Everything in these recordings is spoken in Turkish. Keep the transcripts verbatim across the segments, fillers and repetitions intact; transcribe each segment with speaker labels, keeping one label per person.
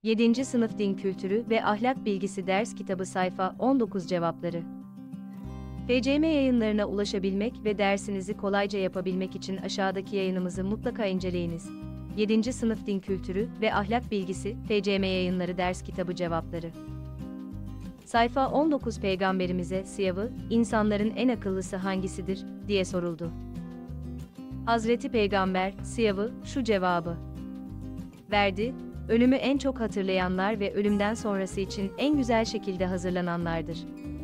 Speaker 1: yedinci Sınıf Din Kültürü ve Ahlak Bilgisi Ders Kitabı Sayfa on dokuz Cevapları. F C M yayınlarına ulaşabilmek ve dersinizi kolayca yapabilmek için aşağıdaki yayınımızı mutlaka inceleyiniz. yedinci Sınıf Din Kültürü ve Ahlak Bilgisi, F C M Yayınları Ders Kitabı Cevapları. Sayfa on dokuz Peygamberimize sıyavı, insanların en akıllısı hangisidir, diye soruldu. Hazreti Peygamber, sıyavı, şu cevabı verdi: ölümü en çok hatırlayanlar ve ölümden sonrası için en güzel şekilde hazırlananlardır.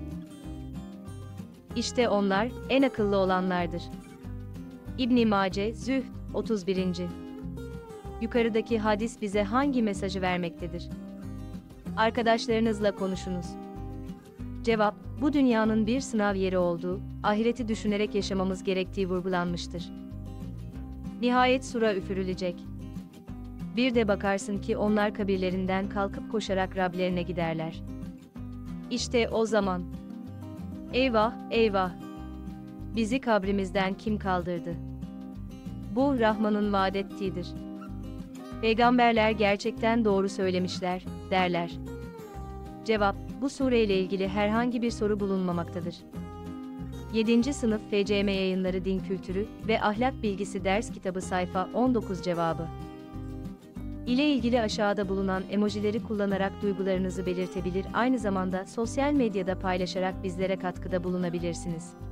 Speaker 1: İşte onlar, en akıllı olanlardır. İbn-i Mace, Zühd, otuz birinci Yukarıdaki hadis bize hangi mesajı vermektedir? Arkadaşlarınızla konuşunuz. Cevap, bu dünyanın bir sınav yeri olduğu, ahireti düşünerek yaşamamız gerektiği vurgulanmıştır. Nihayet sura üfürülecek. Bir de bakarsın ki onlar kabirlerinden kalkıp koşarak Rablerine giderler. İşte o zaman. Eyvah, eyvah! Bizi kabrimizden kim kaldırdı? Bu, Rahman'ın vaad ettiğidir. Peygamberler gerçekten doğru söylemişler, derler. Cevap, bu sureyle ilgili herhangi bir soru bulunmamaktadır. yedinci Sınıf F C M Yayınları Din Kültürü ve Ahlak Bilgisi Ders Kitabı Sayfa on dokuz Cevabı ile ilgili aşağıda bulunan emojileri kullanarak duygularınızı belirtebilir, aynı zamanda sosyal medyada paylaşarak bizlere katkıda bulunabilirsiniz.